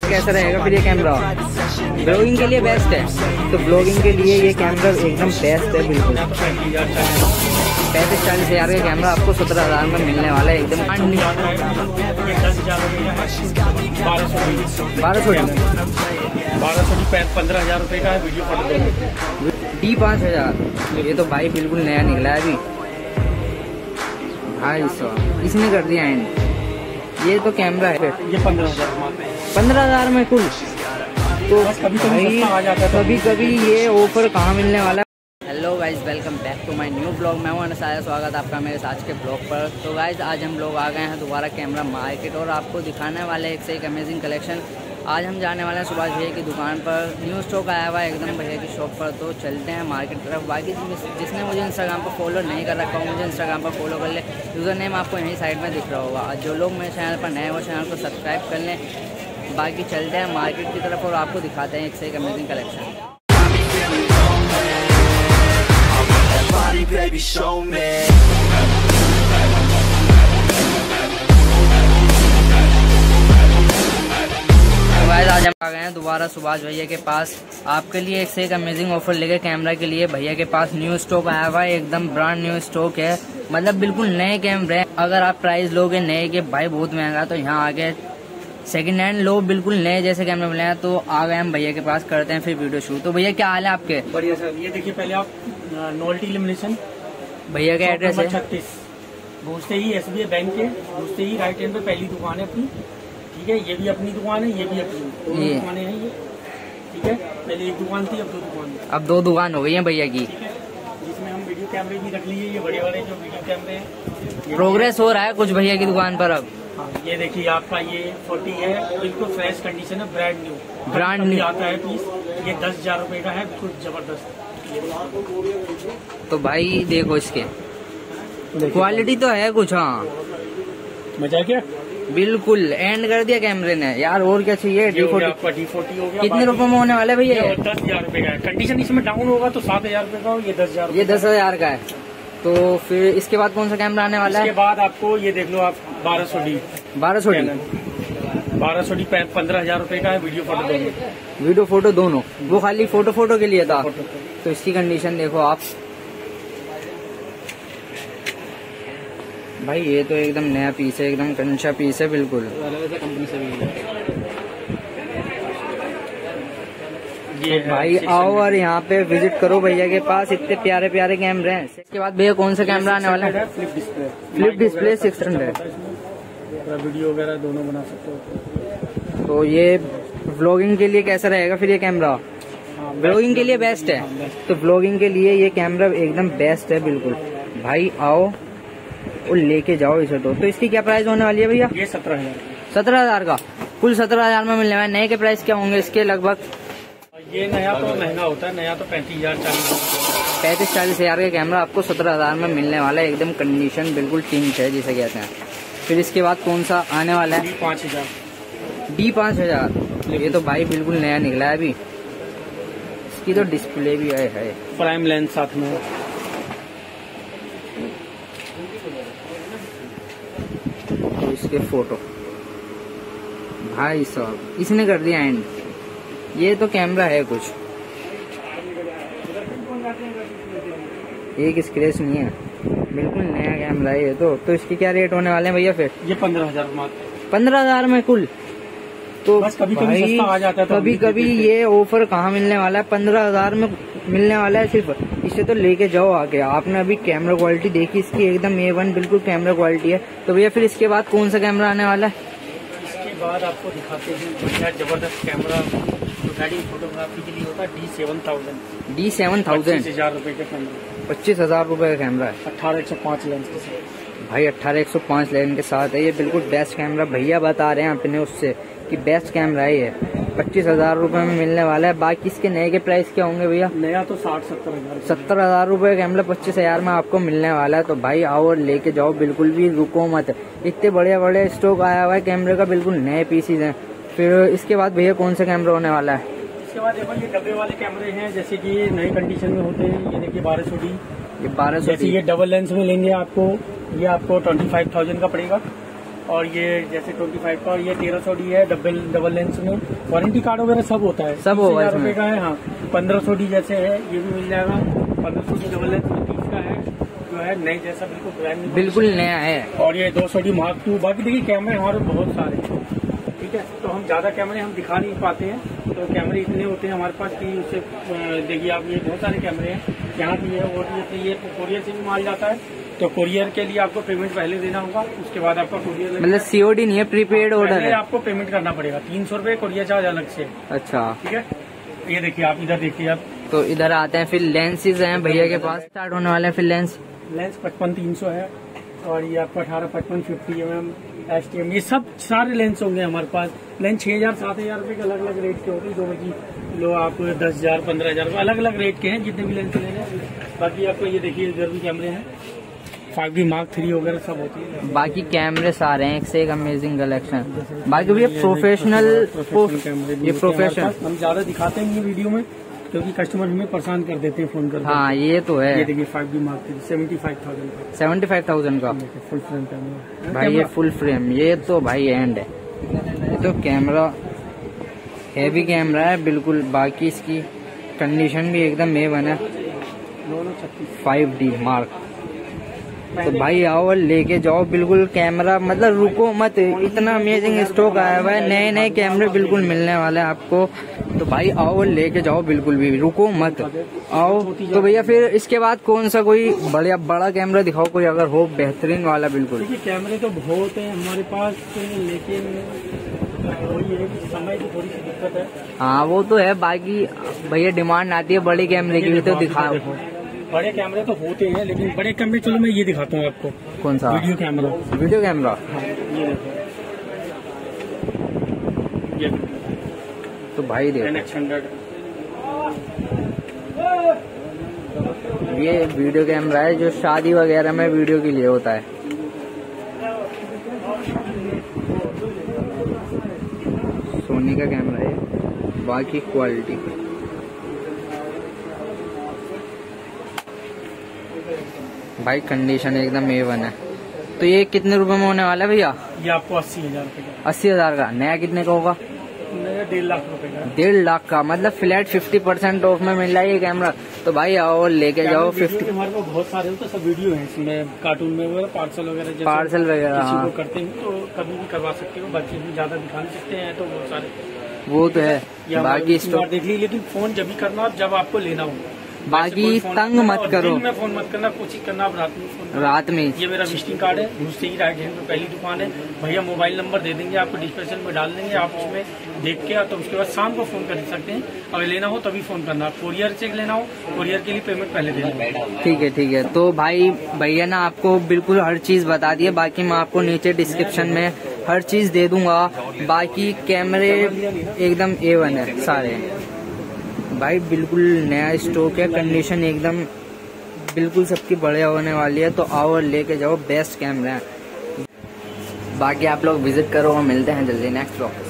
कैसा रहेगा फिर ये कैमरा। ब्लॉगिंग के लिए बेस्ट है, तो ब्लॉगिंग के लिए ये कैमरा एकदम बेस्ट है बिल्कुल। 35-40 हज़ार का कैमरा आपको 17,000 में मिलने वाला है एकदम। 15,000 रुपए का है वीडियो फोटो D5000। ये तो भाई बिल्कुल नया निकला है अभी भाई साहब, इसने कर दिया एंड। ये तो कैमरा है ये 15,000 में कुल। तो कभी कभी ये ऑफर कहाँ मिलने वाला है। Hello guys, welcome back to my new blog. मैं हूं अनसाया, स्वागत आपका मेरे आज के ब्लॉग पर। तो गाइज आज हम लोग आ गए हैं दोबारा कैमरा मार्केट और आपको दिखाने वाले एक से एक अमेजिंग कलेक्शन। आज हम जाने वाले हैं सुभाष भैया की दुकान पर। न्यू स्टॉक आया हुआ है एकदम भैया की शॉप पर। तो चलते हैं मार्केट तरफ। बाकी जिसने मुझे इंस्टाग्राम पर फॉलो नहीं कर रखा हो, मुझे इंस्टाग्राम पर फॉलो कर ले। यूज़र नेम आपको यहीं साइड में दिख रहा होगा। जो लोग मेरे चैनल पर नए हो चैनल को सब्सक्राइब कर लें। बाकी चलते हैं मार्केट की तरफ और आपको दिखाते हैं एक से एक amazing collection. Baby, show me. आज हम आ गए हैं दोबारा सुभाष भैया के पास आपके लिए एक से एक अमेजिंग ऑफर लेके कैमरा के लिए। भैया के पास न्यू स्टॉक आया हुआ है, एकदम ब्रांड न्यू स्टॉक है, मतलब बिल्कुल नए कैमरे। अगर आप प्राइस लोगे नए के भाई बहुत महंगा, तो यहाँ आगे सेकंड हैंड लो बिल्कुल नए जैसे कैमरे मिले हैं। तो आ गए हम भैया के पास, करते हैं फिर वीडियो शूट। तो भैया क्या हाल है आपके? बढ़िया सर। ये देखिए पहले आप नोल्टी इल्यूमिनेशन भैया का एड्रेस है 36, घुसते ही SBI बैंक के घुसते ही राइट हैंड पे पहली दुकान है अपनी। ठीक है, ये भी अपनी दुकान है, ये भी अपनी दुकानें हैं ये। ठीक है, पहले एक दुकान थी, अब दो दुकान है। अब दो दुकान हो गई है भैया की। ठीक है, जिसमें हम वीडियो कैमरे भी रख लिए। ये बड़े बड़े जो वीडियो कैमरे हैं, प्रोग्रेस हो रहा है कुछ भैया की दुकान पर अब। हाँ, ये देखिए आपका ये 40 है, बिल्कुल फ्रेश कंडीशन है, ब्रांड न्यू आता है पीस। ये 10,000 रुपए का है, बिल्कुल जबरदस्त। तो भाई देखो इसके क्वालिटी तो है कुछ। हाँ मजा क्या, बिल्कुल एंड कर दिया कैमरे ने यार। और क्या चाहिए? D40 हो गया। कितने रुपए में होने वाले भैया? 10,000 रुपए का है। कंडीशन इसमें डाउन होगा तो 7,000 रुपए का, ये 10,000। ये 10,000 का है। तो फिर इसके बाद कौन सा कैमरा आने वाला है? इसके बाद आपको ये देख लो आप 1200D 15,000 रुपए का है, वीडियो फोटो दोनों। वो खाली फोटो के लिए था। तो इसकी कंडीशन देखो आप भाई, ये तो एकदम नया पीस है, एकदम कंचा पीस है बिल्कुल। कंपनी से भी ये भाई आओ और यहाँ पे विजिट करो भैया के पास, इतने प्यारे प्यारे कैमरे हैं। इसके बाद भैया कौन सा कैमरा आने वाला है? Flip display 600। वीडियो वगैरह दोनों बना सकते हो। तो ये व्लॉगिंग के लिए कैसा रहेगा फिर ये कैमरा? व्लॉगिंग के लिए बेस्ट है, तो व्लॉगिंग के लिए ये कैमरा एकदम बेस्ट है बिल्कुल। भाई आओ और लेके जाओ इसे। तो इसकी क्या प्राइस होने वाली है भैया? ये 17,000। 17,000 का कुल 17,000 में मिलने वाला है। नए के प्राइस क्या होंगे इसके लगभग? ये नया तो महंगा होता है, नया तो 35-40 हज़ार का कैमरा आपको 17,000 में मिलने वाला है, एकदम कंडीशन बिल्कुल टिंच है जिसे कहते हैं। फिर इसके बाद कौन सा आने वाला है? D5000। ये तो भाई बिल्कुल नया निकला है अभी। इसकी तो डिस्प्ले भी है प्राइम लेंस साथ में। तो इसके फोटो भाई साहब इसने कर दिया एंड। ये तो कैमरा है कुछ, एक स्क्रैच नहीं है, बिल्कुल नया कैमरा है ये तो इसके क्या रेट होने वाले हैं भैया फिर? ये 15,000 मात्र। 15,000 में कुल। तो बस कभी कभी सस्ता आ जाता है, कभी कभी ये ऑफर कहाँ मिलने वाला है? 15,000 में मिलने वाला है सिर्फ। इसे तो लेके जाओ आके। आपने अभी कैमरा क्वालिटी देखी इसकी, एकदम A1 बिल्कुल कैमरा क्वालिटी है। तो भैया फिर इसके बाद कौन सा कैमरा आने वाला है? इसके बाद आपको दिखाते हैं बढ़िया जबरदस्त कैमरा, वेडिंग फोटोग्राफी के लिए होता है। D7000 25,000 रुपए का कैमरा। 25,000 रुपए का कैमरा है। 18-105 लेंस के साथ भाई 18-105 लेंस के साथ है। ये बिल्कुल बेस्ट कैमरा भैया बता रहे हैं अपने उससे कि बेस्ट कैमरा है ये। 25,000 रुपए में मिलने वाला है। बाकी इसके नए के प्राइस क्या होंगे भैया? नया तो 60-70 हज़ार। 70,000 रुपए का कैमरा 25,000 में आपको मिलने वाला है। तो भाई आओ और लेके जाओ, बिल्कुल भी रुको मत। इतने बड़े बड़े स्टॉक आया हुआ है कैमरे का, बिल्कुल नए पीसीज हैं। फिर इसके बाद भैया कौन सा कैमरा होने वाला है? इसके बाद देखो ये डब्बे वाले कैमरे हैं, जैसे कि नई कंडीशन में होते हैं। ये देखिए 1200D। ये 1200। ये डबल लेंस में लेंगे आपको, ये आपको 25,000 का पड़ेगा। और ये जैसे 25 का, और ये 1300D है डबल लेंस में। वारंटी कार्ड वगैरह सब होता है, सब होगा इसमें। 30,000 रुपए का है। हाँ 1500D जैसे है ये भी मिल जाएगा। 1500D डबल लेंस में 30 का है, जो है नए जैसा बिल्कुल ब्रांड न्यू, बिल्कुल नया है। और ये 200D Mark II। बाकी देखिए कैमरे हमारे बहुत सारे, ठीक है, तो हम ज्यादा कैमरे हम दिखा नहीं पाते हैं, तो कैमरे इतने होते हैं हमारे पास कि उससे देखिए आप, ये बहुत सारे कैमरे हैं यहाँ भी है। और ये कोरियर से भी माल जाता है, तो कोरियर के लिए आपको पेमेंट पहले देना होगा, उसके बाद आपका कोरियर, मतलब COD नहीं है, प्रीपेड ऑर्डर है। आपको पेमेंट करना पड़ेगा 300 रुपए कोरियर चार्ज अलग से। अच्छा ठीक है, ये देखिए आप इधर देखिए आप। तो इधर आते हैं, फिर लेंसेज हैं भैया के पास, स्टार्ट होने वाले हैं फिर लेंस 55-300 है, और ये आपका 18-55 50mm STM, ये सब सारे लेंस होंगे हमारे पास। लेंस 6,000-7,000 रुपए के अलग अलग रेट के होंगे, जो कि लो आप 10,000 15,000 अलग अलग रेट के हैं जितने भी लेंस लेने हैं। बाकी आपको ये देखिए इधर भी कैमरे हैं, 5D Mark III वगैरह सब होती है। बाकी कैमरे सारे हैं, एक से एक अमेजिंग कलेक्शन। बाकी भैया प्रोफेशनल कैमरे, ये प्रोफेशनल हम ज्यादा दिखाते हैं विडियो में, क्योंकि कस्टमर हमें परेशान कर देते हैं फोन कर। हाँ ये तो है। ये देखिए 5D Mark III 75,000 का, 75,000 का फुल फ्रेम कैमरा भाई। ये फुल फ्रेम, ये तो भाई एंड है, ये तो कैमरा हैवी कैमरा है बिल्कुल। बाकी इसकी कंडीशन भी एकदम A1 है। 5D Mark, तो भाई आओ और लेके जाओ बिल्कुल कैमरा, मतलब रुको मत, इतना अमेजिंग स्टॉक आया हुआ है, नए नए कैमरे बिल्कुल मिलने वाले हैं आपको। तो भाई आओ और लेके जाओ, बिल्कुल भी रुको मत, आओ। तो भैया फिर इसके बाद कौन सा कोई बड़ा कैमरा दिखाओ कोई, अगर हो बेहतरीन वाला। बिल्कुल देखिए कैमरे तो बहुत हैं हमारे पास, लेकिन वही है कि समय की थोड़ी सी दिक्कत है। हाँ वो तो है, बाकी भैया डिमांड आती है बड़े कैमरे की भी, तो दिखाओ। बड़े कैमरे तो होते हैं, लेकिन बड़े कैमरे, चलो मैं ये दिखाता हूँ आपको। कौन सा? Video camera. वीडियो कैमरा, हाँ, ये देखो, ये तो भाई देखो NX100, ये वीडियो कैमरा है जो शादी वगैरह में वीडियो के लिए होता है। सोनी का कैमरा है। बाकी क्वालिटी भाई कंडीशन एकदम A1 है। तो ये कितने रुपए में होने वाला है भैया? ये आपको 80,000 रुपए का। 80,000 का। नया कितने का होगा? नया 1.5 लाख रुपए का। 1.5 लाख का, मतलब फ्लैट 50% ऑफ में मिल रहा है ये कैमरा। तो भाई आओ लेके जाओ। 50 हमारे पास बहुत सारे होते, सब वीडियो है इसमें, कार्टून में वगैरह, पार्सल वगैरह, पार्सल वगैरह किसी को करते हैं तो कभी भी करवा सकते हो। बच्चे भी ज्यादा दिखा नहीं सकते हैं, तो बहुत सारे वो तो है। बाकी स्टॉक देख लीजिए, लेकिन फोन जब भी करना जब आपको लेना हो, बाकी तंग मत करो, दिन में फोन मत करना, कोशिश करना आप रात में फोन। रात में। ये मेरा विजिटिंग कार्ड है, मुझसे ही राइट हैंड पे पहली दुकान है। भैया मोबाइल नंबर दे देंगे आपको, डिस्क्रिप्शन में डाल देंगे, आप उसमें देख के तो उसके बाद शाम को फोन कर सकते हैं। अगर लेना हो तभी फोन करना। कोरियर से लेना हो, कोरियर के लिए पेमेंट पहले देना। ठीक है ठीक है। तो भाई भैया ना आपको बिल्कुल हर चीज बता दिए, बाकी मैं आपको नीचे डिस्क्रिप्शन में हर चीज दे दूंगा। बाकी कैमरे एकदम A1 है सारे भाई, बिल्कुल नया स्टॉक है, कंडीशन एकदम बिल्कुल सबकी बढ़िया होने वाली है। तो आओ और लेके जाओ, बेस्ट कैमरा है। बाकी आप लोग विजिट करो और मिलते हैं जल्दी नेक्स्ट ब्लॉग।